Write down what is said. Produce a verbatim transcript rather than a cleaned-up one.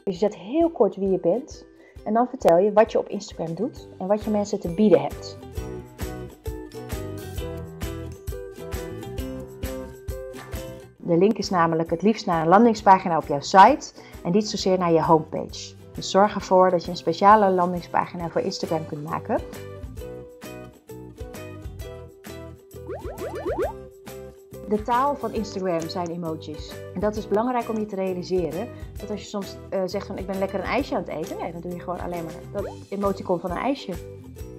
Dus je zet heel kort wie je bent en dan vertel je wat je op Instagram doet en wat je mensen te bieden hebt. De link is namelijk het liefst naar een landingspagina op jouw site en niet zozeer naar je homepage. Dus zorg ervoor dat je een speciale landingspagina voor Instagram kunt maken. De taal van Instagram zijn emojis. En dat is belangrijk om je te realiseren. Dat als je soms uh, zegt van ik ben lekker een ijsje aan het eten. Nee, dan doe je gewoon alleen maar dat emoticon van een ijsje.